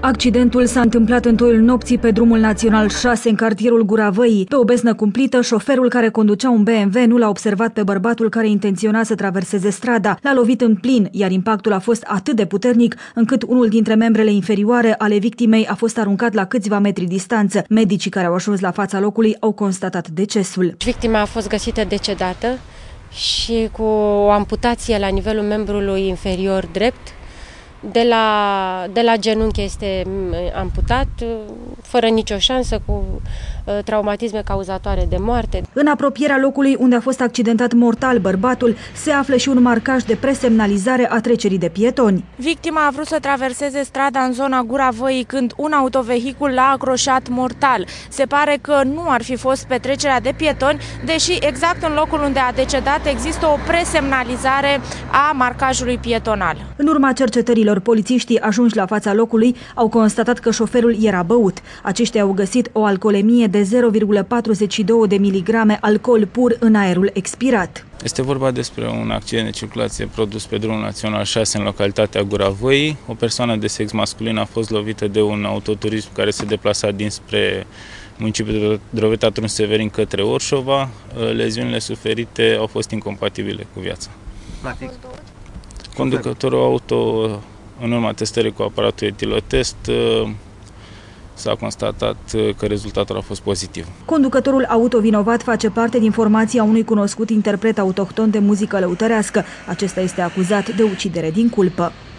Accidentul s-a întâmplat în toiul nopții pe drumul național 6 în cartierul Gura Văii. Pe o beznă cumplită, șoferul care conducea un BMW nu l-a observat pe bărbatul care intenționa să traverseze strada. L-a lovit în plin, iar impactul a fost atât de puternic încât unul dintre membrele inferioare ale victimei a fost aruncat la câțiva metri distanță. Medicii care au ajuns la fața locului au constatat decesul. Victima a fost găsită decedată și cu o amputație la nivelul membrului inferior drept. De la genunchi este amputat, fără nicio șansă, cu traumatisme cauzatoare de moarte. În apropierea locului unde a fost accidentat mortal bărbatul, se află și un marcaj de presemnalizare a trecerii de pietoni. Victima a vrut să traverseze strada în zona Gura Văii când un autovehicul l-a acroșat mortal. Se pare că nu ar fi fost pe trecerea de pietoni, deși exact în locul unde a decedat există o presemnalizare a marcajului pietonal. În urma cercetărilor, polițiștii ajunși la fața locului au constatat că șoferul era băut. Aceștia au găsit o alcoolemie de 0,42 de miligrame alcool pur în aerul expirat. Este vorba despre un accident de circulație produs pe drumul național 6 în localitatea Gura Văii. O persoană de sex masculin a fost lovită de un autoturism care se deplasa dinspre municipiul Drobeta-Trunchi Severin către Orșova. Leziunile suferite au fost incompatibile cu viața. Conducătorul auto, în urma testării cu aparatul etilotest, s-a constatat că rezultatul a fost pozitiv. Conducătorul auto vinovat face parte din formația unui cunoscut interpret autohton de muzică lăutărească. Acesta este acuzat de ucidere din culpă.